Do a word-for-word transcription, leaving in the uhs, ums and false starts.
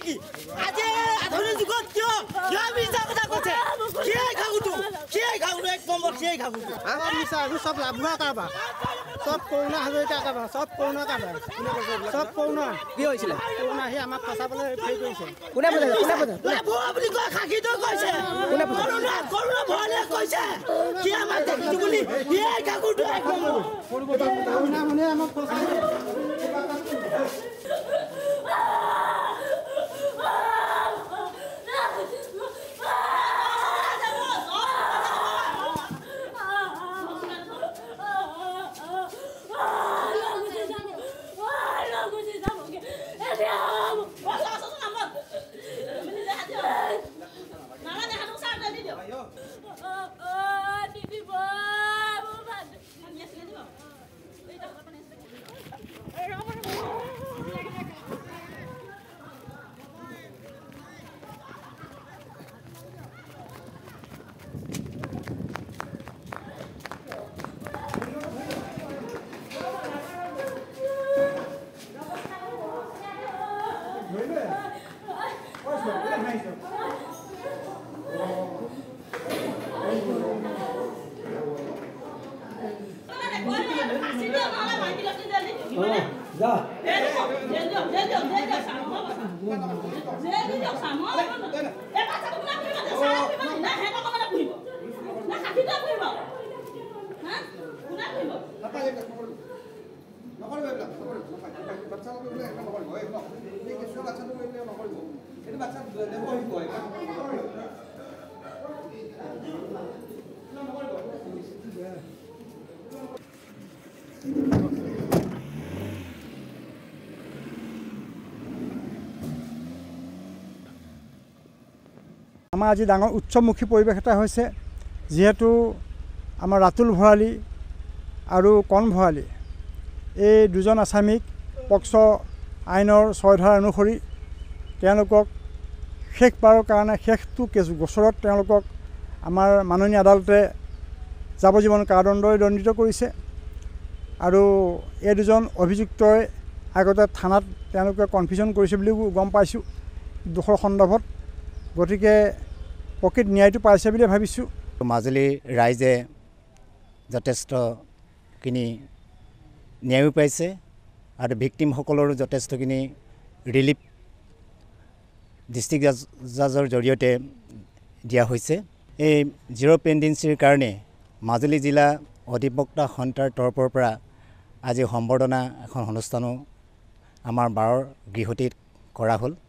নেকি আজি আধুনিক যুগত কিয় কিয় মিছা কথা কৈছে কিয় খাগুটো কিয় খাগুটো এক নম্বৰ কিয় খাগুটো আমাৰ মিছা আৰু সব লাভুৱা কাৰবাৰ সব কৰোণা হাজৰিকা কাৰবাৰ সব কৰোণা কাৰবাৰ সব কৰোণা কি হৈছিলে কৰোণা আহি আমাক ফচাবলৈ ফেৰি কৰিছে কোনে বুজাইছে কোনে বুজাইছে লাভুৱা বুলি কয় খাকিটো কৈছে কৰোণা কৰোণা ভয়ালে কৈছে কি আমাক দেখিছো বুলি কিয় খাগুটো এক নম্বৰ কৰোণা মানে আমাক ফচাবলৈ আমাৰ আজি ডাঙৰ উৎসৱমুখী পৰিৱেশ এটা হৈছে যেহেতু আমাৰ ৰাতুল ভৰালী আৰু কণ ভৰালী এই দুজন আসামিক পক্স আইনৰ ছয় ধাৰা অনুসৰি তেওঁলোকক শেষবাৰৰ কাৰণে শেষটো কেছ গোচৰত তেওঁলোকক আমাৰ মাননীয় আদালতে যাৱজ্জীৱন কাৰাদণ্ডৰে দণ্ডিত কৰিছে আৰু এই দুজন অভিযুক্তই আগতে থানাত তেওঁলোকে কনফিউজন কৰিছে বুলিও গম পাইছোঁ দোষৰ সন্দৰ্ভত গতিকে প্ৰকৃত ন্যায়টো পাইছে বুলি ভাবিছোঁ মাজুলীৰ ৰাইজে যথেষ্টখিনি ন্যায়ো পাইছে আৰু ভিক্টিমসকলৰো যথেষ্টখিনি ৰিলিফ ডিষ্ট্ৰিক্ট জাজৰ জৰিয়তে দিয়া হৈছে এই জিৰ' পেণ্ডেঞ্চিৰ কাৰণে মাজুলী জিলা অধিবক্তা সন্থাৰ তৰফৰ পৰা আজি সম্বৰ্ধনা এখন অনুষ্ঠানো আমাৰ বাৰৰ গৃহটিত কৰা হ'ল।